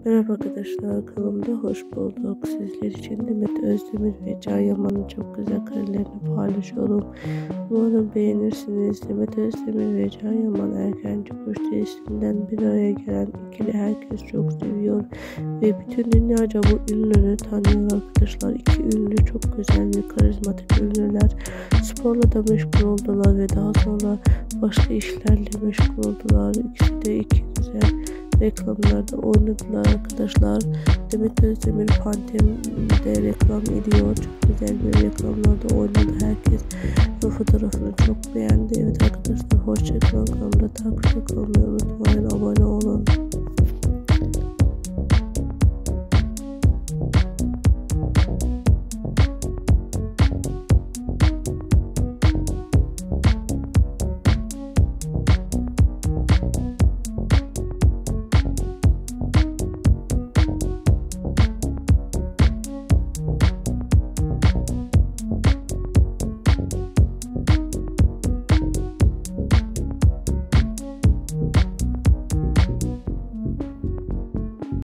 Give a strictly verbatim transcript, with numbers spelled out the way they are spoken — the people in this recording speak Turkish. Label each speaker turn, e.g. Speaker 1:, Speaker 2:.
Speaker 1: Merhaba arkadaşlar, kanalımda hoş bulduk. Sizler için Demet Özdemir ve Can Yaman'ın çok güzel karelerini paylaşıyorum. Umarım beğenirsiniz. Demet Özdemir ve Can Yaman Erkenci Kuş dizisinden bir araya gelen ikili herkes çok seviyor ve bütün dünyaca bu ünlüleri tanıyor arkadaşlar. İki ünlü çok güzel ve karizmatik ünlüler. Sporla da meşgul oldular ve daha sonra başka işlerle meşgul oldular. İkisi de iki güzel reklamlarda oynadılar arkadaşlar. Demet Özdemir Pantem'de reklam ediyor. Çok güzel bir reklamlarda oynadı. Herkes bu fotoğrafını çok beğendi. Evet arkadaşlar, hoşçakalın. Kanalımda takipte kalmayı unutmayın. Abone olun.